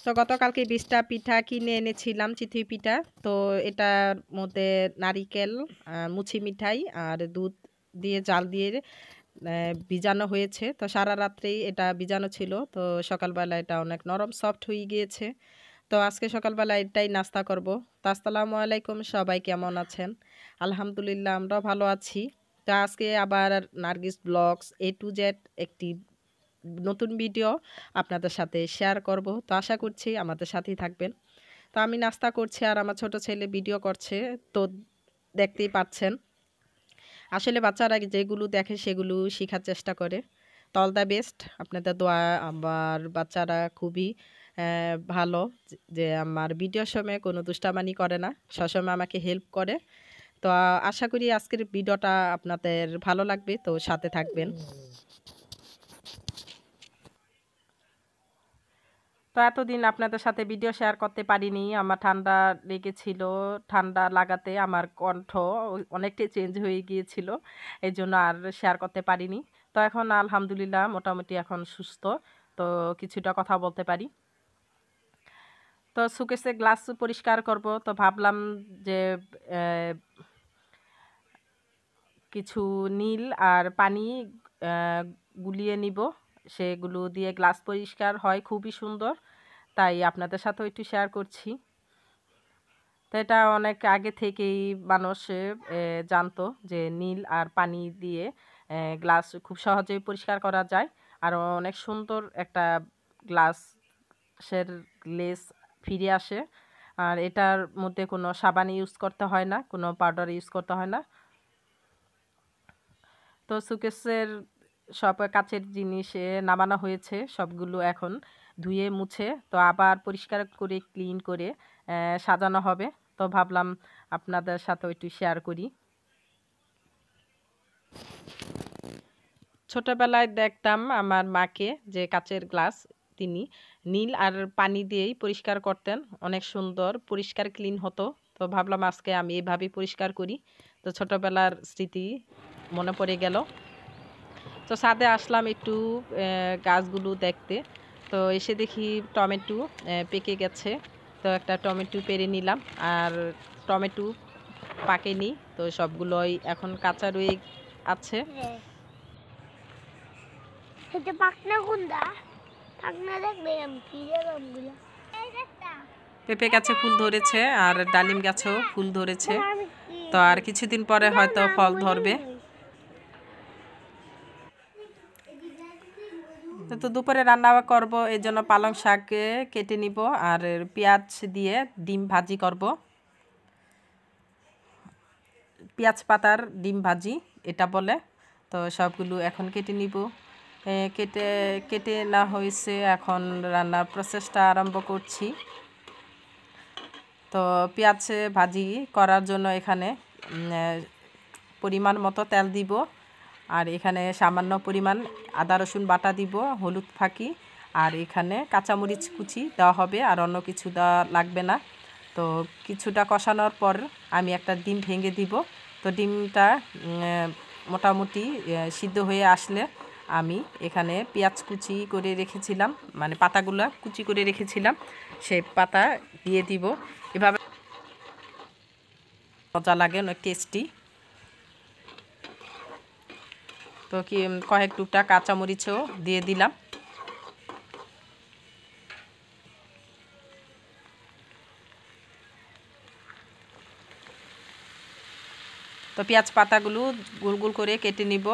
তো গতকালকে 20টা পিঠা কিনে এনেছিলাম, চিতই পিঠা। তো এটার মধ্যে নারিকেল, মুছি মিঠাই আর দুধ দিয়ে জাল দিয়ে ভিজানো হয়েছে। তো সারা রাত্রেই এটা ভিজানো ছিল। তো সকালবেলা এটা অনেক নরম সফট হয়ে গিয়েছে। তো আজকে সকালবেলা এটাই নাস্তা করব। তো আসসালামু আলাইকুম, সবাই কেমন আছেন? আলহামদুলিল্লাহ, আমরাও ভালো আছি। তো আজকে আবার Nargis blogs A to Z একটি নতুন ভিডিও আপনাদের সাথে শেয়ার করব। তো আশা করছি আমাদের সাথেই থাকবেন। তো আমি নাস্তা করছি আর আমার ছোট ছেলে ভিডিও করছে। তো দেখতেই পাচ্ছেন, আসলে বাচ্চারা যেগুলো দেখে সেগুলো শেখার চেষ্টা করে। তো অল দ্য বেস্ট, আপনাদের দোয়া। আমার বাচ্চারা খুবই ভালো, যে আমার ভিডিওর সময় কোনো দুষ্টামানি করে না, সবসময় আমাকে হেল্প করে। তো আশা করি আজকের ভিডিওটা আপনাদের ভালো লাগবে, তো সাথে থাকবেন। তো এতদিন আপনাদের সাথে ভিডিও শেয়ার করতে পারিনি, আমার ঠান্ডা লেগেছিল। ঠান্ডা লাগাতে আমার কণ্ঠ অনেকটাই চেঞ্জ হয়ে গিয়েছিল, এই জন্য আর শেয়ার করতে পারিনি। তো এখন আলহামদুলিল্লাহ মোটামুটি এখন সুস্থ, তো কিছুটা কথা বলতে পারি। তো সুকেসে গ্লাস পরিষ্কার করব, তো ভাবলাম যে কিছু নীল আর পানি গুলিয়ে নিব, সেগুলো দিয়ে গ্লাস পরিষ্কার হয় খুবই সুন্দর। তাই আপনাদের সাথেও একটু শেয়ার করছি। তো এটা অনেক আগে থেকেই মানুষ জানতো যে নীল আর পানি দিয়ে গ্লাস খুব সহজেই পরিষ্কার করা যায়, আর অনেক সুন্দর একটা গ্লাসের গ্লেজ ফিরে আসে। আর এটার মধ্যে কোনো সাবান ইউজ করতে হয় না, কোনো পাউডার ইউজ করতে হয় না। তো সুকেসের সব কাচের জিনিস নামানো হয়েছে, সবগুলো এখন ধুয়ে মুছে তো আবার পরিষ্কার করে ক্লিন করে সাজানো হবে। তো ভাবলাম আপনাদের সাথেও একটু শেয়ার করি। ছোটবেলায় দেখতাম আমার মাকে, যে কাচের গ্লাস তিনি নীল আর পানি দিয়েই পরিষ্কার করতেন, অনেক সুন্দর পরিষ্কার ক্লিন হতো। তো ভাবলাম আজকে আমি এভাবেই পরিষ্কার করি। তো ছোটবেলার স্মৃতি মনে পড়ে গেল। তো ছাদে আসলাম একটু গাছগুলো দেখতে। তো এসে দেখি টমেটো পেকে গেছে। তো একটা টমেটো পেড়ে নিলাম, আর টমেটো পাকেনি, তো সবগুলোই এখন কাঁচা রয়ে আছে। পেঁপে গাছে ফুল ধরেছে আর ডালিম গাছেও ফুল ধরেছে। তো আর কিছুদিন পরে হয়তো ফল ধরবে। তো দুপুরে রান্না করব, এই জন্য পালং শাক কেটে নিব আর পেঁয়াজ দিয়ে ডিম ভাজি করব। পেঁয়াজ পাতার ডিম ভাজি এটা বলে। তো সবগুলো এখন কেটে নিব। কেটে কেটে না হয়েছে, এখন রান্নার প্রসেসটা আরম্ভ করছি। তো পেঁয়াজ ভাজি করার জন্য এখানে পরিমাণ মতো তেল দিব, আর এখানে সামান্য পরিমাণ আদা রসুন বাটা দিব, হলুদ ফাঁকি, আর এখানে কাঁচামরিচ কুচি দেওয়া হবে, আর অন্য কিছু দেওয়া লাগবে না। তো কিছুটা কষানোর পর আমি একটা ডিম ভেঙে দিব। তো ডিমটা মোটামুটি সিদ্ধ হয়ে আসলে আমি এখানে পেঁয়াজ কুচি করে রেখেছিলাম, মানে পাতাগুলো কুচি করে রেখেছিলাম, সেই পাতা দিয়ে দিব। এভাবে মজা লাগে, অনেক টেস্টি। তো কি কয়েক টুকটা কাঁচামরিচও দিয়ে দিলাম। তো পেঁয়াজ পাতাগুলো গোল গোল করে কেটে নিব।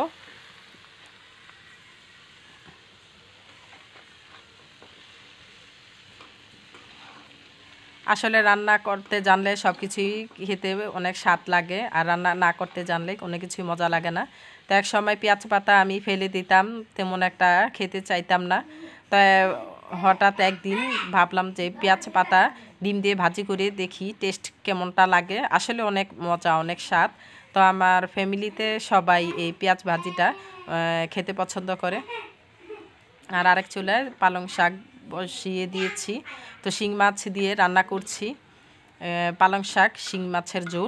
আসলে রান্না করতে জানলে সব কিছুই খেতে অনেক স্বাদ লাগে, আর রান্না না করতে জানলে কোনো কিছুই মজা লাগে না। তো এক সময় পেঁয়াজ পাতা আমি ফেলে দিতাম, তেমন একটা খেতে চাইতাম না। তাই হঠাৎ একদিন ভাবলাম যে পেঁয়াজ পাতা ডিম দিয়ে ভাজি করে দেখি টেস্ট কেমনটা লাগে। আসলে অনেক মজা, অনেক স্বাদ। তো আমার ফ্যামিলিতে সবাই এই পেঁয়াজ ভাজিটা খেতে পছন্দ করে। আর আরেক চুলায় পালং শাক বসিয়ে দিয়েছি। তো শিং মাছ দিয়ে রান্না করছি, পালং শাক শিং মাছের ঝোল।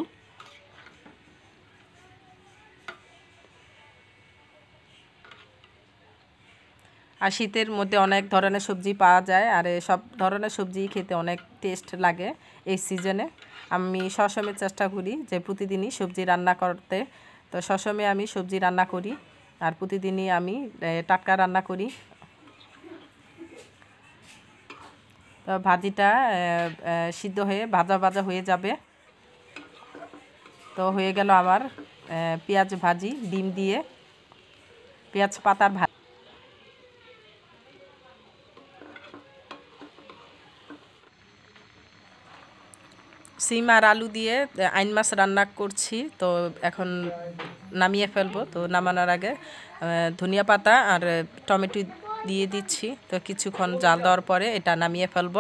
আর শীতের মধ্যে অনেক ধরনের সবজি পাওয়া যায়, আর সব ধরনের সবজি খেতে অনেক টেস্ট লাগে এই সিজনে। আমি সবসময় চেষ্টা করি যে প্রতিদিনই সবজি রান্না করতে। তো সবসময় আমি সবজি রান্না করি, আর প্রতিদিনই আমি টাটকা রান্না করি। তো ভাজিটা সিদ্ধ হয়ে ভাজা ভাজা হয়ে যাবে। তো হয়ে গেল আমার পেঁয়াজ ভাজি, ডিম দিয়ে পেঁয়াজ পাতার ভাজি। সিম আর আলু দিয়ে আইন মাছ রান্না করছি। তো এখন নামিয়ে ফেলবো। তো নামানোর আগে ধনিয়া পাতা আর টমেটো দিয়ে দিচ্ছি। তো কিছুক্ষণ জাল দেওয়ার পরে এটা নামিয়ে ফেলবো।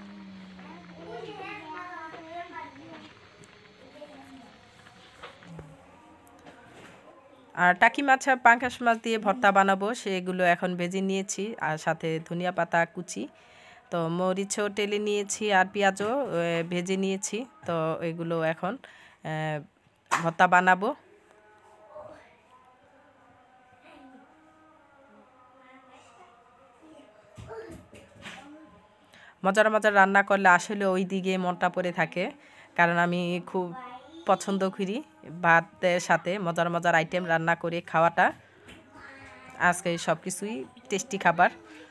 আর টাকি মাছ আর পাঙ্গাস মাছ দিয়ে ভর্তা বানাবো, সেগুলো এখন ভেজে নিয়েছি, আর সাথে ধনিয়া পাতা কুচি, তো মরিচও টেলে নিয়েছি, আর পেঁয়াজও ভেজে নিয়েছি। তো এগুলো এখন ভর্তা বানাবো। মজার মজার রান্না করলে আসলে ওই দিকে মনটা পড়ে থাকে, কারণ আমি খুব পছন্দ করি ভাতের সাথে মজার মজার আইটেম রান্না করে খাওয়াটা। আজকে সব কিছুই টেস্টি খাবার।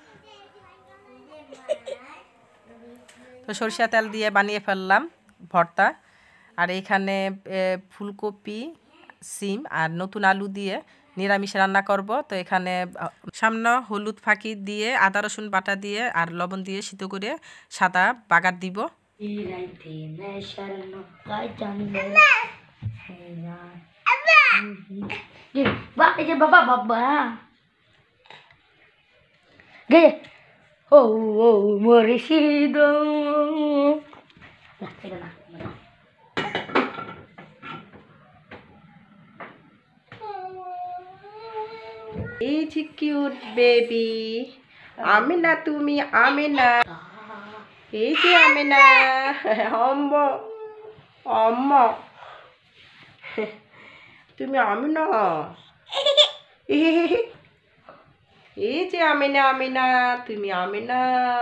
তো সরিষা তেল দিয়ে বানিয়ে ফেললাম ভর্তা। আর এখানে ফুলকপি, সিম আর নতুন আলু দিয়ে নিরামিষ রান্না করব। তো এখানে সামান্য হলুদ ফাঁকি দিয়ে, আদা রসুন বাটা দিয়ে আর লবণ দিয়ে সিদ্ধ করে সাদা বাগার দিব। এই যে কিউট বেবি আমিনা, তুমি আমিনা, এই যে আমিনা, অম্ম অম্ম, তুমি আমিনা, এই যে আমিনা, আমিনা, তুমি আমিনা,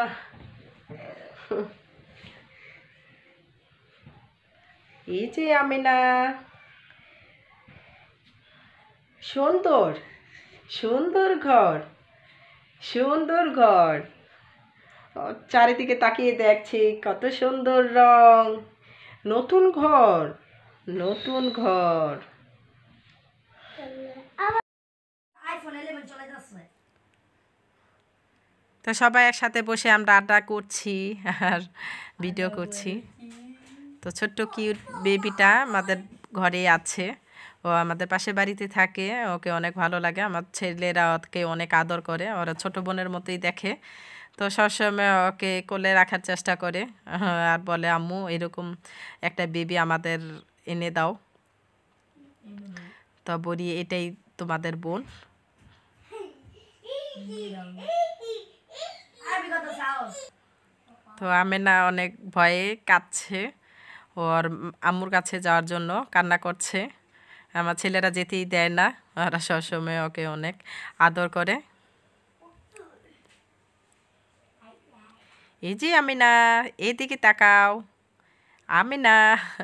এই যে আমিনা। সুন্দর সুন্দর ঘর, সুন্দর ঘর। চারিদিকে তাকিয়ে দেখছি কত সুন্দর রং। নতুন ঘর, নতুন ঘর। তো সবাই একসাথে বসে আমরা আড্ডা করছি আর ভিডিও করছি। তো ছোট্ট কিউট বেবিটা আমাদের ঘরে আছে, ও আমাদের পাশের বাড়িতে থাকে। ওকে অনেক ভালো লাগে, আমার ছেলেরা ওকে অনেক আদর করে, ওরা ছোট বোনের মতোই দেখে। তো সবসময় ওকে কোলে রাখার চেষ্টা করে, আর বলে আম্মু এরকম একটা বেবি আমাদের এনে দাও। তো বলি এটাই তোমাদের বোন। তো আমেনা অনেক ভয়ে কাঁদছে, ওর আম্মুর কাছে যাওয়ার জন্য কান্না করছে। আমার ছেলেরা যেতেই দেয় না, ওরা সবসময় ওকে অনেক আদর করে। এই যে আমিনা, এইদিকে তাকাও আমিনা।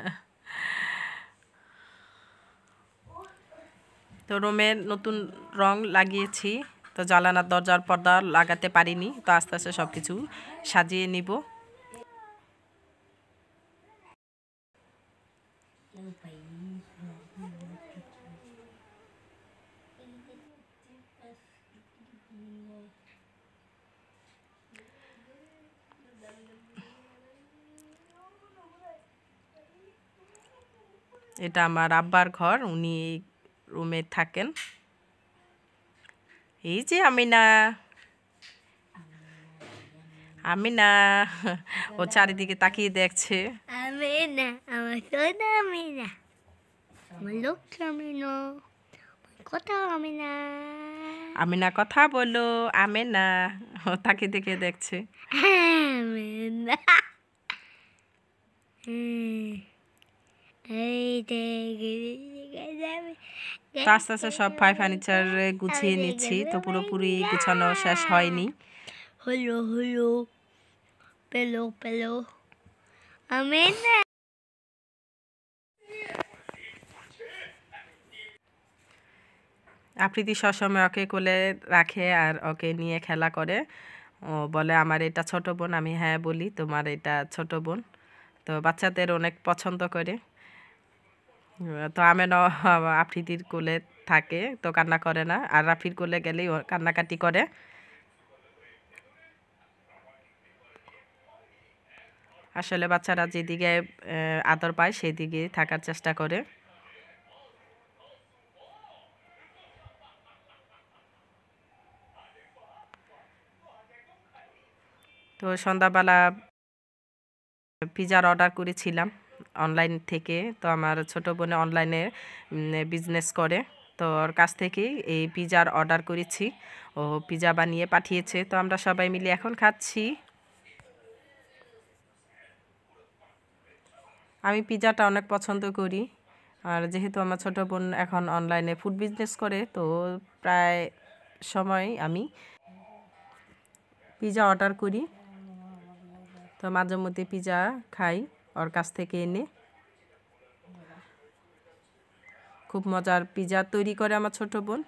তো রুমে নতুন রং লাগিয়েছি, তো জানালার দরজার পর্দা লাগাতে পারিনি। তো আস্তে আস্তে সব কিছু সাজিয়ে নিব। এটা আমার আব্বার ঘর, উনি রুমে থাকেন। এই যে আমিনা, আমিনা, ও চারিদিকে তাকিয়ে দেখছে। আমিনা, আমার সোনা আমিনা, আমার লক্ষ্য আমিনা, কথা আমিনা, আমিনা কথা বলো, আমিনা, ও তাকে দেখে দেখছে। আমিনা, তো আস্তে আস্তে সব ফার্নিচার গুছিয়ে নিচ্ছি, তো পুরোপুরি গুছানো শেষ হয়নি। হলো হলো পেলো পেলো আমি না আফ্রিদি সবসময় ওকে কোলে রাখে আর ওকে নিয়ে খেলা করে। ও বলে আমার এটা ছোট বোন, আমি হ্যাঁ বলি তোমার এটা ছোট বোন। তো বাচ্চাদের অনেক পছন্দ করে। তো আমেনও আফ্রিদির কোলে থাকে, তো কান্না করে না, আর রাফির কোলে গেলেই ও কান্নাকাটি করে। আসলে বাচ্চারা যেদিকে আদর পায় সেদিকে থাকার চেষ্টা করে। তো সন্ধ্যাবেলা পিজার অর্ডার করেছিলাম অনলাইন থেকে। তো আমার ছোট বোনে অনলাইনে বিজনেস করে, তো ওর কাছ থেকেই এই পিজার অর্ডার করেছি। ও পিজা বানিয়ে পাঠিয়েছে, তো আমরা সবাই মিলে এখন খাচ্ছি। আমি পিজাটা অনেক পছন্দ করি, আর যেহেতু আমার ছোট বোন এখন অনলাইনে ফুড বিজনেস করে, তো প্রায় সময় আমি পিজা অর্ডার করি। তো মাঝে মধ্যে পিজা খাই ওর কাছ থেকে এনে। খুব মজার পিজা তৈরি করে আমার ছোট বোন।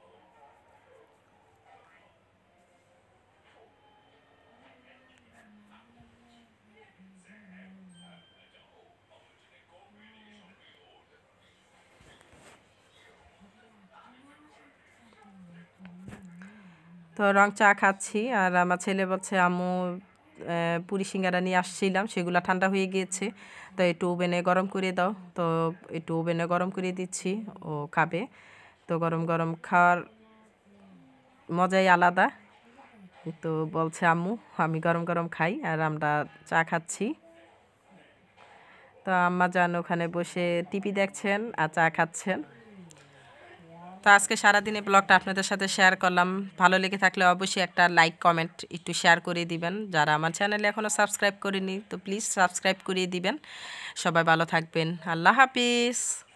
তো রং চা খাচ্ছি, আর আমার ছেলে বলছে আম্মু পুরি সিঙ্গারা নিয়ে আসছিলাম, সেগুলো ঠান্ডা হয়ে গিয়েছে, তো একটু ওভেনে গরম করে দাও। তো একটু ওভেনে গরম করে দিচ্ছি, ও খাবে। তো গরম গরম খাওয়ার মজাই আলাদা। তো বলছে আম্মু আমি গরম গরম খাই, আর আমরা চা খাচ্ছি। তো আম্মা জান ওখানে বসে টিভি দেখছেন আর চা খাচ্ছেন। তো আজকে সারাদিনে ব্লগটা আপনাদের সাথে শেয়ার করলাম। ভালো লেগে থাকলে অবশ্যই একটা লাইক কমেন্ট একটু শেয়ার করে দিবেন। যারা আমার চ্যানেলে এখনও সাবস্ক্রাইব করেনি তো প্লিজ সাবস্ক্রাইব করে দিবেন। সবাই ভালো থাকবেন। আল্লাহ হাফিজ।